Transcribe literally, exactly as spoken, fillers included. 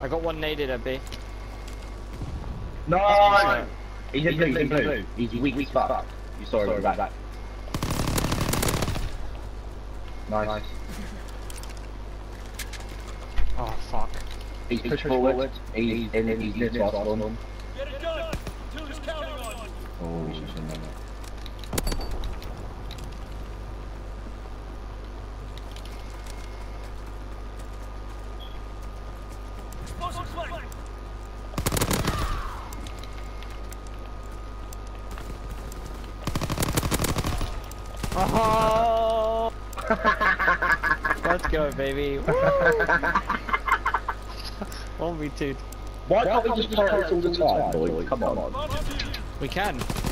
I got one naded at B. No! Oh, He's in blue, he's in blue. He's weak, weak fuck. You saw him at the back. Nice. nice. oh fuck. He's pushed forward. He's in, in, he's near to our spawn. Get it done! Two is counting on you! Oh, he's in there. Explosive flank! Oh! Let's go, baby. one v two. Why can't we just turret all the time, boys? Come on. We can.